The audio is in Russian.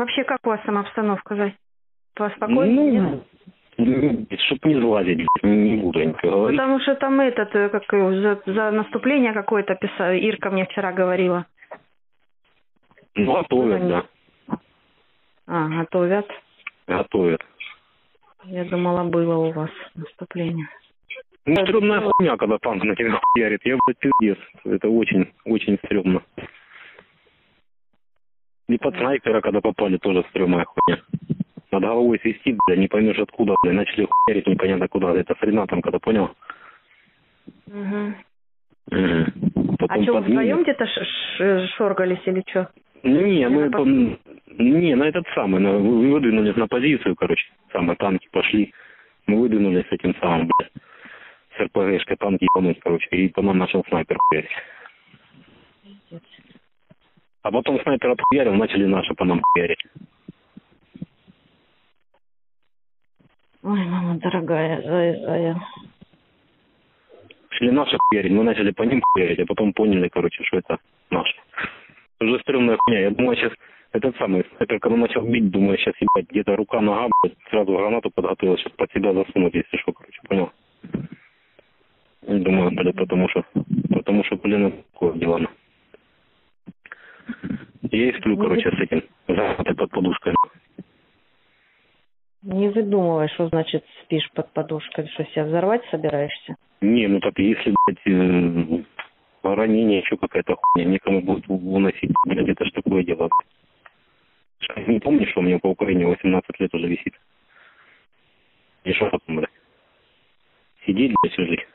Вообще, как у вас сама обстановка, Зай? Поспокойнее? Чтоб не злазить, не буду я ничего говорить. Потому что там как его, за наступление какое-то писал, Ирка мне вчера говорила. Ну, готовят, да. А, готовят. Готовят. Я думала, было у вас наступление. Ну, стрёмная хуйня, когда танк на тебя хуярит. Я, блядь, пиздец. Это очень, очень стрёмно. И под снайпера, когда попали, тоже стрёмная хуйня. Над головой свистит, блядь, не поймешь откуда, блядь, начали хуярить непонятно куда. Это с Ренатом, когда понял? Угу. Потом А что, вы поднимет. вдвоем где-то шоргались или что? Не, мы не, на этот самый, выдвинулись на позицию, короче. Самые танки пошли. Мы выдвинулись с этим самым, блядь. С РПГшкой танки ебануть, короче. И по нам начал снайпер хуярить. А потом снайпер отхуярил, начали наши по нам хуярить. Ой, мама дорогая, Зая. Шли наши хуярить, мы начали по ним хуярить, а потом поняли, короче, что это наши. Уже стрёмная хуйня. Я думаю, сейчас этот самый снайпер, когда начал бить, думаю, сейчас ебать, где-то рука, нога, блядь, сразу гранату подготовил, сейчас под себя засунуть, если что, короче, понял? Думаю, блядь, потому что, блин, это такое дело. Я и сплю, короче, с этим, зажатой под подушкой. Не выдумывай, что значит спишь под подушкой, что себя взорвать собираешься? Не, ну так если, блядь, ранение, еще какая-то хуйня, некому будет выносить, блядь, это ж такое дело. Не помнишь, что у меня по Украине 18 лет уже висит? И что потом, блядь? Сидеть, блядь, всю жизнь?